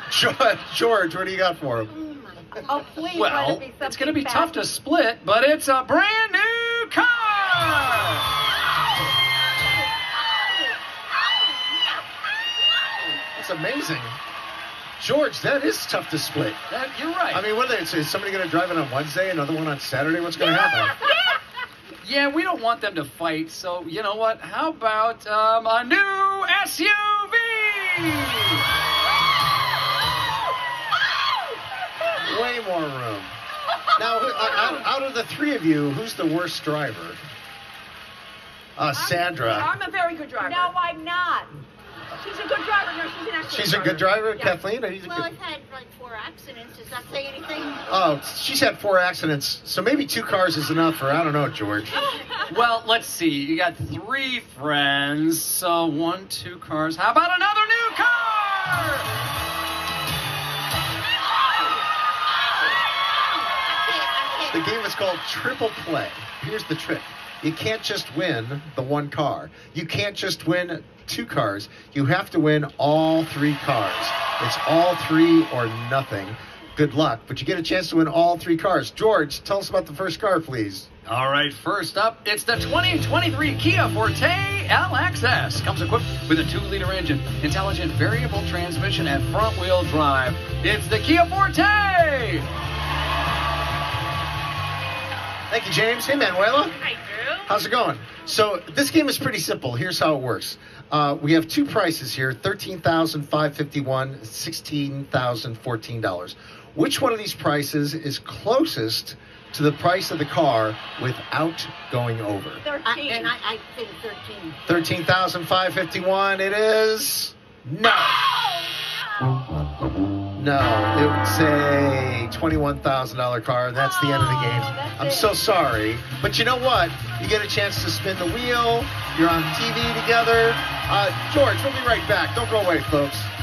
George, what do you got for him? Oh, please. Well, it's going to be tough to split, but it's a brand new car. It's amazing. George, that is tough to split. You're right. I mean, what are they? Is somebody going to drive it on Wednesday, another one on Saturday? What's going to happen? Yeah, we don't want them to fight, so you know what? How about a new SUV? Way more room. Now, out of the three of you, who's the worst driver? Sandra. I'm a very good driver. No, I'm not. She's a good driver. No, she's an excellent She's a good driver? Yeah. Kathleen? Are you Well, I've had like 4 accidents. Does that say anything? Oh, she's had 4 accidents, so maybe 2 cars is enough for, I don't know, George. Well, let's see. You got 3 friends, so 1, 2 cars. How about another new car? The game is called Triple Play. Here's the trick. You can't just win the 1 car. You can't just win 2 cars. You have to win all 3 cars. It's all 3 or nothing. Good luck, but you get a chance to win all 3 cars. George, tell us about the first car, please. All right, first up, it's the 2023 Kia Forte LXS. Comes equipped with a 2-liter engine, intelligent variable transmission, and front-wheel drive. It's the Kia Forte! Thank you, James. Hey, Manuela. Hi, Drew. How's it going? So this game is pretty simple. Here's how it works. We have 2 prices here, $13,551, $16,014. Which one of these prices is closest to the price of the car without going over? 13. I think 13. $13,551. It is no. No, it would say $21,000 car, and that's the end of the game. I'm so sorry. But you know what? You get a chance to spin the wheel. You're on TV together. George, we'll be right back. Don't go away, folks.